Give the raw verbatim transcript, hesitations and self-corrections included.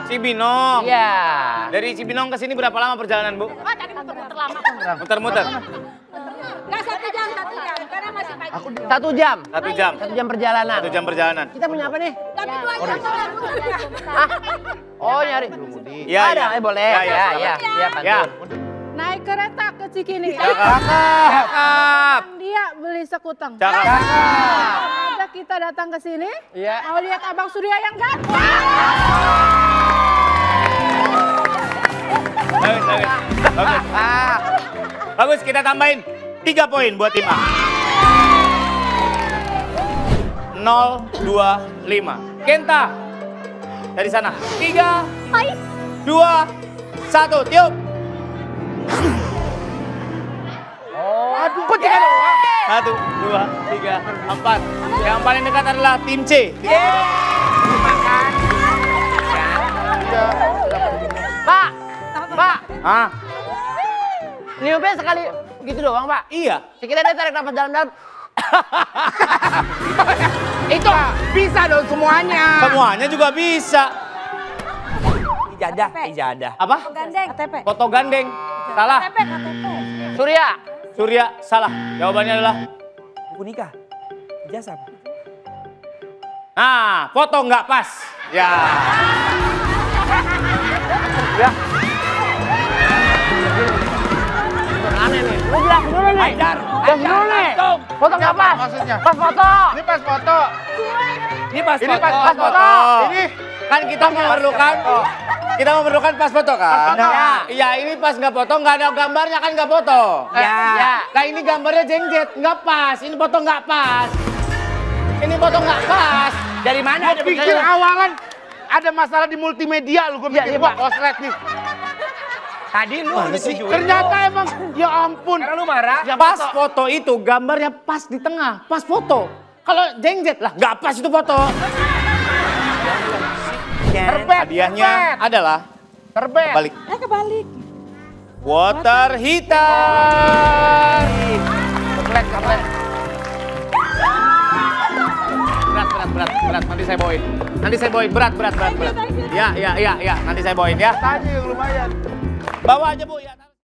Cibinong. Iya. Dari Cibinong ke sini berapa lama perjalanan, Bu? Oh, tadi muter-muter lama. Muter-muter. Nggak satu jam, satu jam. Karena masih pagi. Satu jam. Satu jam. Satu jam perjalanan. Satu jam perjalanan. Kita punya apa nih? Tapi dua jam soalnya. Hah? Oh, nyari. Iya, Ada, iya. eh boleh. Ya, Ya, ya, ya, silakan. ya, Ya. pantun. Naik kereta ke Cikini. Cakep. Dia beli sekutang. Cakep. Ada kita datang ke sini. Iya. Mau lihat Abang Surya yang ganteng. Bagus, bagus. Bagus. Bagus, kita tambahin tiga poin buat tim A. nol, dua, lima. Kenta. Dari sana. Tiga, dua, satu. Tiup. Oh, aduh. Kok tiga doang? Satu, dua, tiga, empat. Yang paling dekat adalah tim C. Pak, Pak, Ah, niupnya sekali gitu doang, Pak. iya. Kita dia tarik nafas dalam-dalam. Itu bisa dong semuanya. Semuanya juga bisa. Ijadah, ijadah. Apa? Gandeng. K T P. Foto gandeng. Salah. K T P, K T P. Surya. Surya, salah. Jawabannya adalah. Buku nikah. Ijazah apa? Nah, foto nggak pas. Ya. Ya. Aneh nih. Lu jelas dulu nih. Haidar, Jelas dulu nih. Foto nggak pas. Maksudnya? Pas foto. Ini pas foto. Ini pas Ini foto. pas Pas foto. Ini Kan kita memerlukan kita memerlukan pas foto kan? Nah. Iya, ini pas nggak foto, nggak ada gambarnya kan nggak foto. Ya. Ya. Nah ini gambarnya jengjet, nggak pas. Ini foto nggak pas. Ini foto nggak pas. Dari mana? gue pikir awalan ada masalah di multimedia lu. Gue Iya, pikir iya, wah Pak. koslet nih. Tadi lu Mana sih? setuju. Ternyata emang ya ampun. Karena lu marah. Pas foto itu gambarnya pas di tengah, pas foto. Kalau jengjet lah, nggak pas itu foto. Terbet. Hadiahnya adalah Terbet. balik. Eh, kebalik. Water heater. Keplet, keplet. Berat, berat, berat, berat. Nanti saya bawain. Nanti saya bawain. Berat, berat, berat, berat. Ya, ya, ya, ya. Nanti saya bawain ya. Tanya yang lumayan. Bawa aja Bu. Ya.